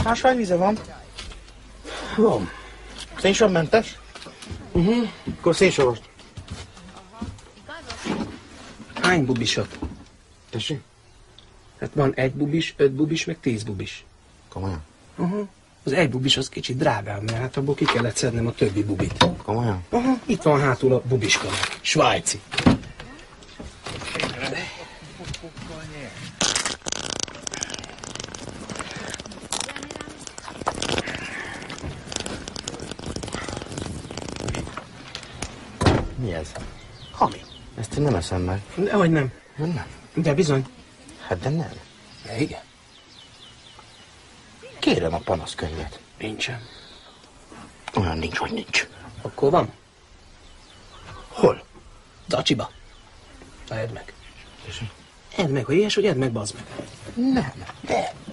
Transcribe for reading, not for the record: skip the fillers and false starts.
Ásványvíze van? Van. Szénsavmentes? Akkor szénsavast. Hány bubisat? Tessék? Hát van 1 bubis, 5 bubis, meg 10 bubis. Komolyan? Az 1 bubis az kicsit drágább, mert hát abból ki kellett szednem a többi bubit. Komolyan? Itt van hátul a bubiskanák. Svájci. Mi ez? Hami. Ezt én nem eszem meg. Dehogy nem. Nem? De bizony. Hát de nem. De igen. Kérem a panaszkönyvet. Nincsen. Olyan nincs, hogy nincs. Akkor van. Hol? Zacsiba. Na, edd meg. Tessék? Edd meg, ha ilyes, hogy edd meg, bazd meg. Nem. De.